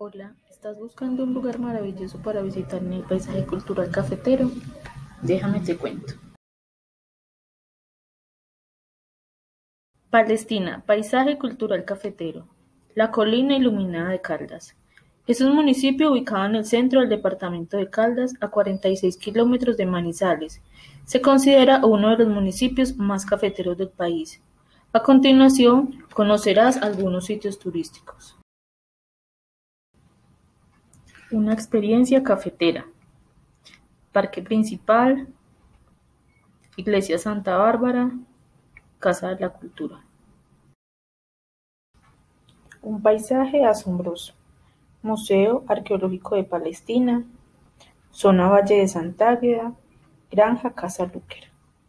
Hola, ¿estás buscando un lugar maravilloso para visitar en el paisaje cultural cafetero? Déjame te cuento. Palestina, paisaje cultural cafetero. La colina iluminada de Caldas. Es un municipio ubicado en el centro del departamento de Caldas, a 46 kilómetros de Manizales. Se considera uno de los municipios más cafeteros del país. A continuación, conocerás algunos sitios turísticos. Una experiencia cafetera. Parque principal, Iglesia Santa Bárbara, Casa de la Cultura. Un paisaje asombroso. Museo Arqueológico de Palestina, Zona Valle de Santa Águeda, Granja Casa Luker.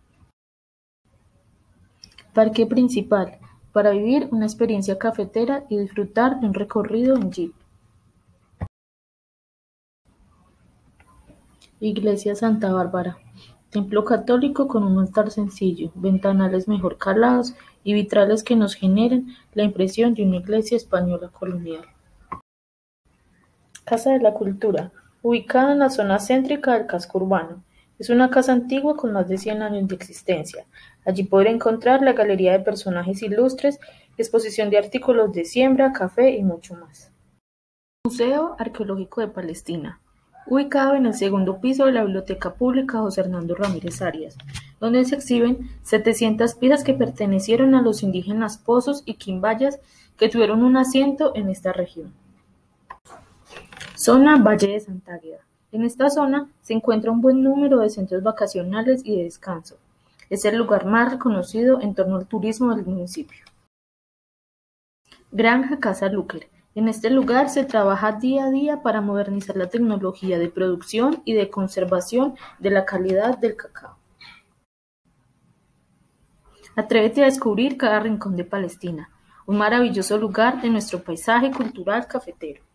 Parque principal. Para vivir una experiencia cafetera y disfrutar de un recorrido en jeep. Iglesia Santa Bárbara. Templo católico con un altar sencillo, ventanales mejor calados y vitrales que nos generan la impresión de una iglesia española colonial. Casa de la Cultura, ubicada en la zona céntrica del casco urbano. Es una casa antigua con más de 100 años de existencia. Allí podrá encontrar la galería de personajes ilustres, exposición de artículos de siembra, café y mucho más. Museo Arqueológico de Palestina, ubicado en el segundo piso de la Biblioteca Pública José Hernando Ramírez Arias, donde se exhiben 700 piezas que pertenecieron a los indígenas pozos y quimbayas que tuvieron un asiento en esta región. Zona Valle de Santa Águeda. En esta zona se encuentra un buen número de centros vacacionales y de descanso. Es el lugar más reconocido en torno al turismo del municipio. Granja Casa Luker. En este lugar se trabaja día a día para modernizar la tecnología de producción y de conservación de la calidad del cacao. Atrévete a descubrir cada rincón de Palestina, un maravilloso lugar de nuestro paisaje cultural cafetero.